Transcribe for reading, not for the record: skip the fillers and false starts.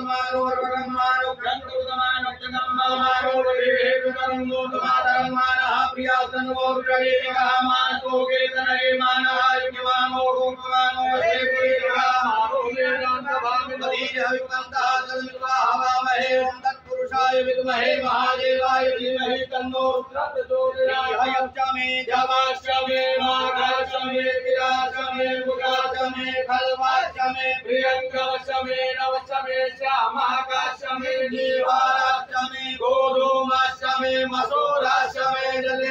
मारो वर्गमानो ग्रंथुतमानो जगम्मानो विवेकरंगो मातरमानः प्रियासन्वोर्गेकः मानो केतने मानः युवानो गोपमानो देवैः मानो वेदान्तभामितः जलमिवाहवामहे ओम तत्पुरुषाय विद्महे महादेवाय धीमहि तन्नो रुद्रः मे जवाश्चमे माघाश्चमे विराश्चमे मुगाश्चमे खल्वाश्चमे प्रियंगाश्चमे नवश्चमे श्यामाकाश्चमे नीवाराश्चमे गोधूमाश्चमे मसूराश्चमे जले